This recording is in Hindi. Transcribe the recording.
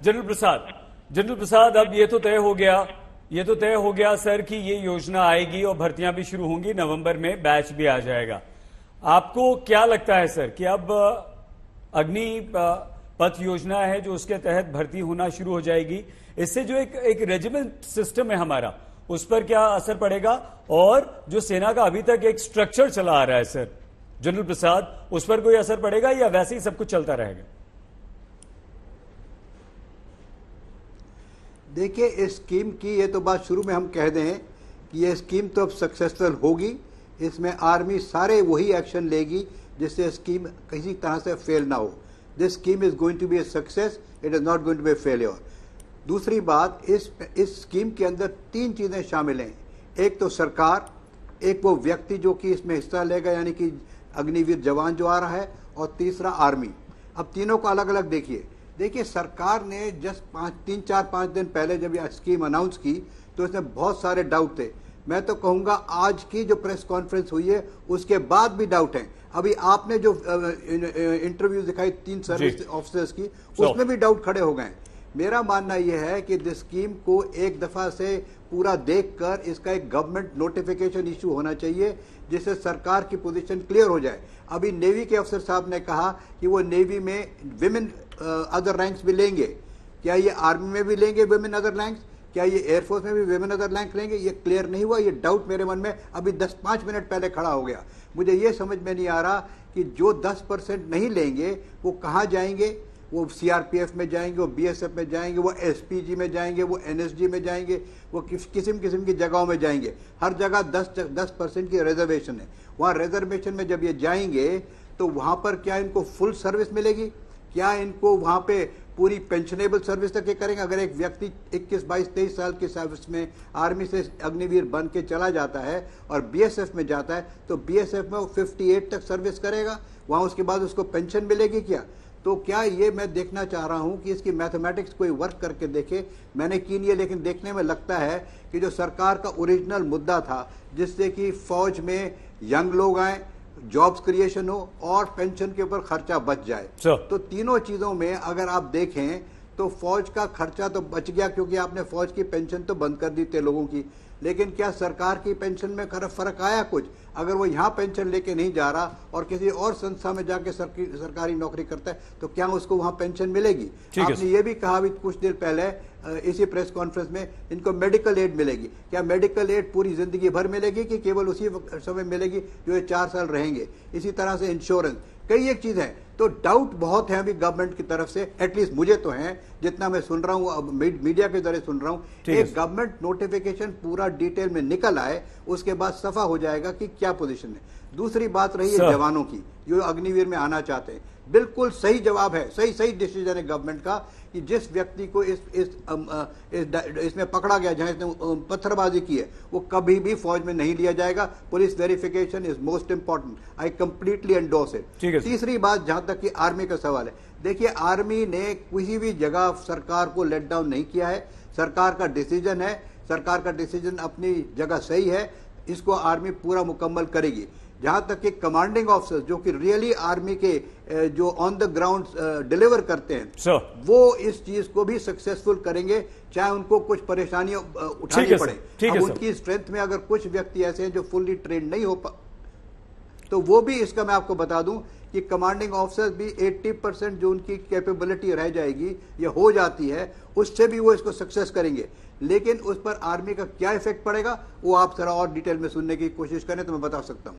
जनरल प्रसाद, अब ये तो तय हो गया सर कि ये योजना आएगी और भर्तियां भी शुरू होंगी, नवंबर में बैच भी आ जाएगा। आपको क्या लगता है सर कि अब अग्नि पथ योजना है जो उसके तहत भर्ती होना शुरू हो जाएगी, इससे जो एक रेजिमेंट सिस्टम है हमारा, उस पर क्या असर पड़ेगा? और जो सेना का अभी तक एक स्ट्रक्चर चला आ रहा है सर जनरल प्रसाद, उस पर कोई असर पड़ेगा या वैसे ही सब कुछ चलता रहेगा? देखिए, इस स्कीम की ये तो बात शुरू में हम कह दें कि ये स्कीम तो अब सक्सेसफुल होगी। इसमें आर्मी सारे वही एक्शन लेगी जिससे स्कीम किसी तरह से फेल ना हो। This scheme is going to be a success, it is not going to be a failure. दूसरी बात, इस स्कीम के अंदर 3 चीजें शामिल हैं। एक तो सरकार, एक वो व्यक्ति जो कि इसमें हिस्सा लेगा यानी कि अग्निवीर जवान जो आ रहा है, और तीसरा आर्मी। अब तीनों को अलग अलग देखिए सरकार ने जस्ट 3-4-5 दिन पहले जब यह स्कीम अनाउंस की तो इसमें बहुत सारे डाउट थे। मैं तो कहूंगा आज की जो प्रेस कॉन्फ्रेंस हुई है उसके बाद भी डाउट है। अभी आपने जो इंटरव्यू दिखाई 3 सर्विस ऑफिसर्स की, उसमें भी डाउट खड़े हो गए। मेरा मानना यह है कि दिस स्कीम को एक दफा से पूरा देखकर इसका एक गवर्नमेंट नोटिफिकेशन इशू होना चाहिए जिससे सरकार की पोजीशन क्लियर हो जाए। अभी नेवी के अफसर साहब ने कहा कि वो नेवी में विमेन अदर रैंक्स भी लेंगे। क्या ये आर्मी में भी लेंगे विमेन अदर रैंक्स? क्या ये एयरफोर्स में भी विमेन अदर रैंक लेंगे? ये क्लियर नहीं हुआ। ये डाउट मेरे मन में अभी 10-5 मिनट पहले खड़ा हो गया। मुझे ये समझ में नहीं आ रहा कि जो 10% नहीं लेंगे वो कहाँ जाएंगे। वो सीआरपीएफ में जाएंगे, वो बीएसएफ में जाएंगे, वो एसपीजी में जाएंगे, वो एनएसजी में जाएंगे, वो किस्म किस्म की जगहों में जाएंगे। हर जगह 10% की रिजर्वेशन है। वहाँ रिजर्वेशन में जब ये जाएंगे तो वहाँ पर क्या इनको फुल सर्विस मिलेगी? क्या इनको वहाँ पे पूरी पेंशनेबल सर्विस तक ये करेंगे? अगर एक व्यक्ति 21, 22, 23 साल की सर्विस में आर्मी से अग्निवीर बन के चला जाता है और बीएसएफ में जाता है तो बीएसएफ में वो 58 तक सर्विस करेगा, वहाँ उसके बाद उसको पेंशन मिलेगी क्या? तो क्या ये मैं देखना चाह रहा हूं कि इसकी मैथमेटिक्स कोई वर्क करके देखे। मैंने की नहीं है, लेकिन देखने में लगता है कि जो सरकार का ओरिजिनल मुद्दा था जिससे कि फौज में यंग लोग आए, जॉब्स क्रिएशन हो और पेंशन के ऊपर खर्चा बच जाए, तो तीनों चीजों में अगर आप देखें तो फौज का खर्चा तो बच गया क्योंकि आपने फौज की पेंशन तो बंद कर दी थे लोगों की। लेकिन क्या सरकार की पेंशन में फर्क आया कुछ? अगर वो यहाँ पेंशन लेके नहीं जा रहा और किसी और संस्था में जाके सरकारी नौकरी करता है तो क्या उसको वहाँ पेंशन मिलेगी? आपने ये भी कहा अभी कुछ देर पहले इसी प्रेस कॉन्फ्रेंस में इनको मेडिकल एड मिलेगी। क्या मेडिकल एड पूरी जिंदगी भर मिलेगी कि केवल उसी समय मिलेगी जो ये 4 साल रहेंगे? इसी तरह से इंश्योरेंस, कई एक चीज है। तो डाउट बहुत है अभी गवर्नमेंट की तरफ से, एटलीस्ट मुझे तो है जितना मैं सुन रहा हूँ, मीडिया के जरिए सुन रहा हूँ। एक गवर्नमेंट नोटिफिकेशन पूरा डिटेल में निकल आए उसके बाद सफा हो जाएगा कि क्या पोजीशन है। दूसरी बात रही है जवानों की जो अग्निवीर में आना चाहते हैं। बिल्कुल सही जवाब है, सही डिसीजन है गवर्नमेंट का कि जिस व्यक्ति को इसमें पकड़ा गया, जहां इसने पत्थरबाजी की है, वो कभी भी फौज में नहीं लिया जाएगा। Police verification is most important, I completely endorse it. तीसरी बात, जहां तक कि आर्मी का सवाल है, देखिए आर्मी ने किसी भी जगह सरकार को लेट डाउन नहीं किया है। सरकार का डिसीजन है, सरकार का डिसीजन अपनी जगह सही है, इसको आर्मी पूरा मुकम्मल करेगी। जहां तक कि कमांडिंग ऑफिसर्स जो कि रियली आर्मी के जो ऑन द ग्राउंड डिलीवर करते हैं वो इस चीज को भी सक्सेसफुल करेंगे, चाहे उनको कुछ परेशानियां उठानी पड़े। अब उनकी स्ट्रेंथ में अगर कुछ व्यक्ति ऐसे हैं जो फुल्ली ट्रेंड नहीं हो तो वो भी, इसका मैं आपको बता दूं कि कमांडिंग ऑफिसर्स भी 80% जो उनकी कैपेबिलिटी रह जाएगी या हो जाती है उससे भी वो इसको सक्सेस करेंगे। लेकिन उस पर आर्मी का क्या इफेक्ट पड़ेगा वो आप जरा और डिटेल में सुनने की कोशिश करें तो मैं बता सकता हूं।